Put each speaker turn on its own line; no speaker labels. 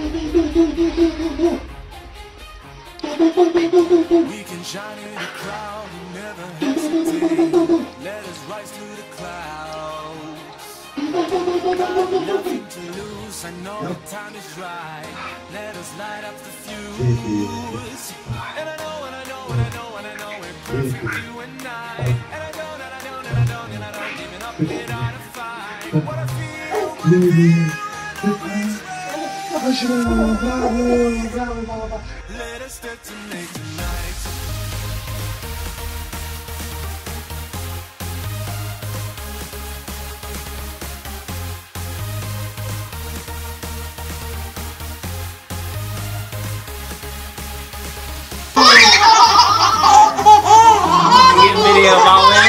We can shine in the crowd, we never hesitate. Let us rise to the clouds. Nothing to lose, I know the time is right. Let us light up the fuse. And I know, and I know, and I know, and I know we're perfect, you and I. And I don't, and I don't, and I don't, and I don't giving up without a fight. What I feel. Let us detonate tonight.
Video about that.